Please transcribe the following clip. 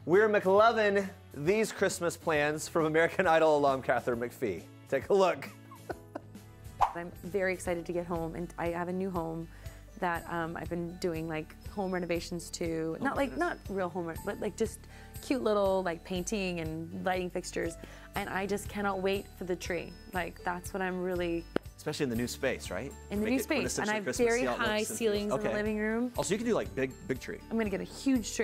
We're McLovin' these Christmas plans from American Idol alum Katharine McPhee. Take a look. I'm very excited to get home, and I have a new home that I've been doing like home renovations to. Not real home, but like just cute little like painting and lighting fixtures. And I just cannot wait for the tree. Like that's what I'm really. Especially in the new space, right? In the new space, and I have very high ceilings in the living room. Also, you can do like big tree. I'm gonna get a huge tree.